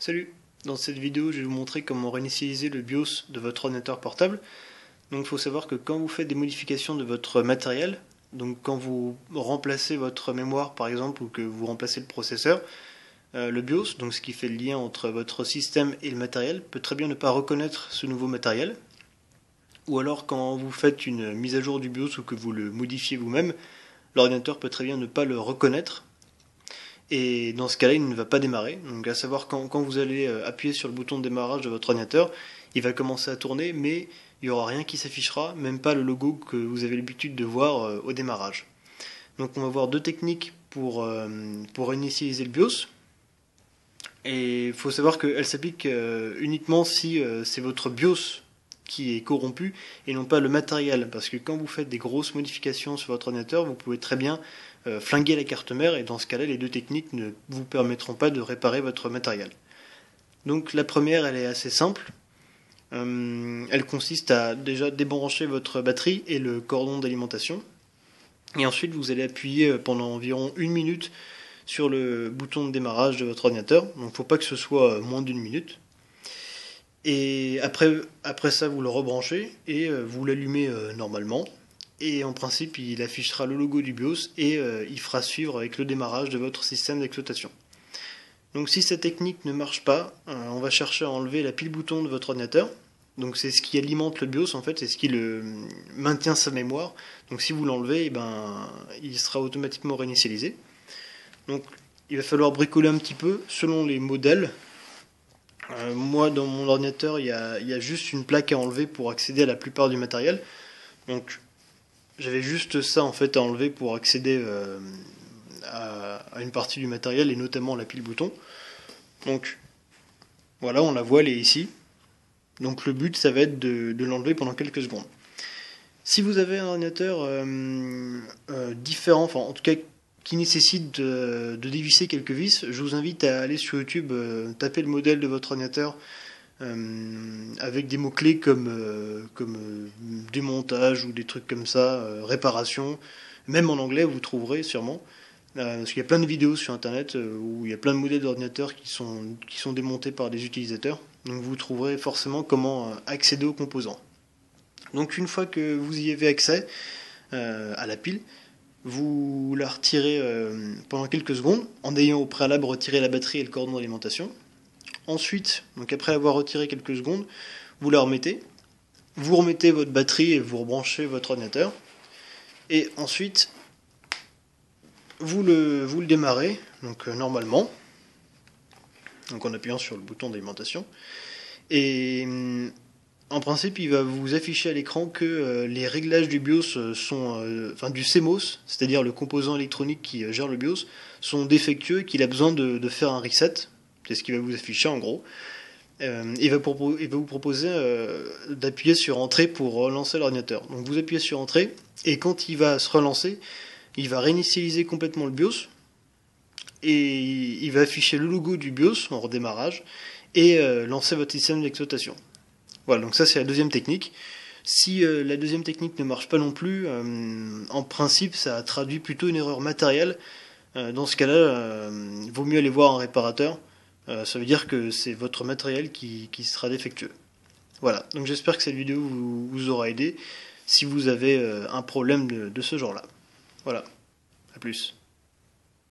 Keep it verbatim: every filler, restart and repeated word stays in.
Salut! Dans cette vidéo, je vais vous montrer comment réinitialiser le BIOS de votre ordinateur portable. Donc il faut savoir que quand vous faites des modifications de votre matériel, donc quand vous remplacez votre mémoire par exemple ou que vous remplacez le processeur, euh, le BIOS, donc ce qui fait le lien entre votre système et le matériel, peut très bien ne pas reconnaître ce nouveau matériel. Ou alors quand vous faites une mise à jour du BIOS ou que vous le modifiez vous-même, l'ordinateur peut très bien ne pas le reconnaître. Et dans ce cas-là, il ne va pas démarrer. Donc à savoir quand, quand vous allez appuyer sur le bouton de démarrage de votre ordinateur, il va commencer à tourner, mais il n'y aura rien qui s'affichera, même pas le logo que vous avez l'habitude de voir au démarrage. Donc on va voir deux techniques pour, pour initialiser le BIOS. Et il faut savoir qu'elles s'appliquent uniquement si c'est votre BIOS qui est corrompu et non pas le matériel, parce que quand vous faites des grosses modifications sur votre ordinateur, vous pouvez très bien euh, flinguer la carte mère, et dans ce cas-là, les deux techniques ne vous permettront pas de réparer votre matériel. Donc la première, elle est assez simple. Euh, elle consiste à déjà débrancher votre batterie et le cordon d'alimentation, et ensuite vous allez appuyer pendant environ une minute sur le bouton de démarrage de votre ordinateur. Donc il ne faut pas que ce soit moins d'une minute. Et après, après ça, vous le rebranchez et euh, vous l'allumez euh, normalement. Et en principe, il affichera le logo du BIOS et euh, il fera suivre avec le démarrage de votre système d'exploitation. Donc si cette technique ne marche pas, euh, on va chercher à enlever la pile bouton de votre ordinateur. Donc c'est ce qui alimente le BIOS en fait, c'est ce qui le maintient sa mémoire. Donc si vous l'enlevez, eh ben, il sera automatiquement réinitialisé. Donc il va falloir bricoler un petit peu selon les modèles. Euh, moi, dans mon ordinateur, il y, a, il y a juste une plaque à enlever pour accéder à la plupart du matériel. Donc, j'avais juste ça en fait à enlever pour accéder euh, à, à une partie du matériel et notamment la pile bouton. Donc, voilà, on la voit, elle est ici. Donc, le but, ça va être de, de l'enlever pendant quelques secondes. Si vous avez un ordinateur euh, euh, différent, enfin, en tout cas, qui nécessite de, de dévisser quelques vis, je vous invite à aller sur YouTube, euh, taper le modèle de votre ordinateur euh, avec des mots-clés comme, euh, comme euh, démontage ou des trucs comme ça, euh, réparation. Même en anglais, vous trouverez sûrement. Euh, parce qu'il y a plein de vidéos sur Internet euh, où il y a plein de modèles d'ordinateurs qui sont, qui sont démontés par des utilisateurs. Donc vous trouverez forcément comment accéder aux composants. Donc une fois que vous y avez accès euh, à la pile, vous la retirez euh, pendant quelques secondes en ayant au préalable retiré la batterie et le cordon d'alimentation. Ensuite, donc après avoir retiré quelques secondes, vous la remettez. Vous remettez votre batterie et vous rebranchez votre ordinateur. Et ensuite, vous le, vous le démarrez donc euh, normalement, donc en appuyant sur le bouton d'alimentation. Et en principe, il va vous afficher à l'écran que euh, les réglages du BIOS sont, euh, enfin du C M O S, c'est-à-dire le composant électronique qui euh, gère le BIOS, sont défectueux et qu'il a besoin de, de faire un reset. C'est ce qu'il va vous afficher en gros. Euh, il, va il va vous proposer euh, d'appuyer sur Entrée pour relancer l'ordinateur. Donc vous appuyez sur Entrée et quand il va se relancer, il va réinitialiser complètement le BIOS et il va afficher le logo du BIOS en redémarrage et euh, lancer votre système d'exploitation. Voilà, donc ça c'est la deuxième technique. Si euh, la deuxième technique ne marche pas non plus, euh, en principe ça traduit plutôt une erreur matérielle. Euh, dans ce cas-là, euh, il vaut mieux aller voir un réparateur. Euh, ça veut dire que c'est votre matériel qui, qui sera défectueux. Voilà, donc j'espère que cette vidéo vous, vous aura aidé si vous avez euh, un problème de, de ce genre-là. Voilà, à plus.